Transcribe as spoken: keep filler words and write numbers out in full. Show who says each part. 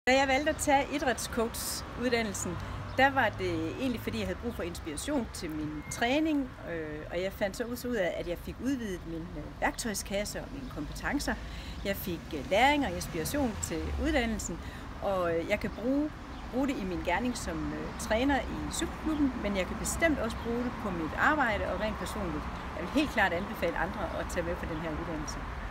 Speaker 1: Da jeg valgte at tage idrætscoach-uddannelsen, der var det egentlig, fordi jeg havde brug for inspiration til min træning, øh, og jeg fandt så ud af, at jeg fik udvidet min øh, værktøjskasse og mine kompetencer. Jeg fik øh, læring og inspiration til uddannelsen, og øh, jeg kan bruge, bruge det i min gerning som øh, træner i cykelklubben, men jeg kan bestemt også bruge det på mit arbejde og rent personligt. Jeg vil helt klart anbefale andre at tage med på den her uddannelse.